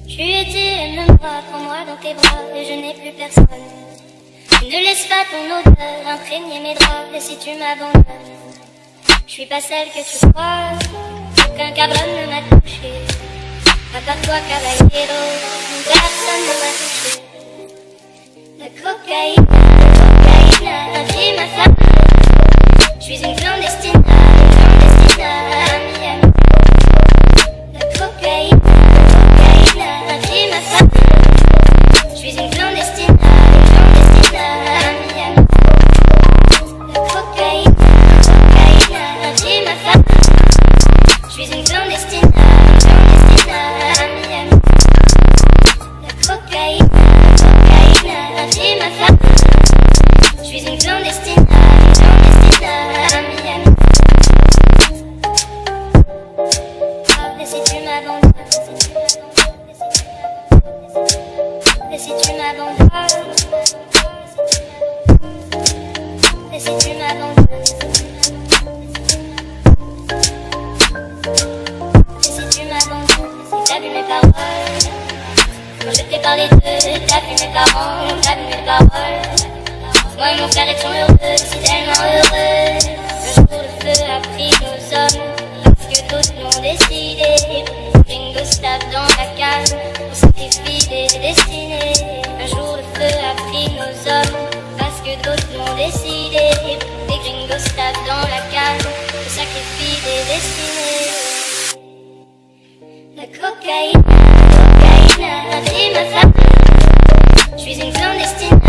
Tu étais le moi, prends-moi dans tes bras et je n'ai plus personne. Ne laisse pas ton odeur imprégner mes draps, et si tu m'abandonnes, je suis pas celle que tu crois. Aucun cabron ne m'a touché, à part toi caballero, personne ne m'a touché. La cocaïne, vie ma femme. Je suis une clandestine à Miami. La cocaïne, vie ma femme. Je suis une clandestine à Miami. La cocaïne, vie ma femme. Je suis une clandestine à Miami. La cocaïne, vie ma femme. Je suis une clandestine à Miami. Et si tu m'abandonnes, et si tu m'abandonnes, et si tu m'abandonnes, et si tu m'abandonnes, si t'as vu mes paroles, quand je t'ai parlé d'eux, t'as vu mes parents, t'as vu mes paroles. Moi et mon frère étions heureux, si tellement heureux. Un jour le feu a pris nos hommes, parce que d'autres l'ont décidé. Gringo stable dans la cave, on sacrifie des destinées. Un jour le feu a pris nos hommes, parce que d'autres l'ont décidé. Des gringos stable dans la cave, on sacrifie des destinées. La cocaïne, vie ma femme. Je suis une clandestine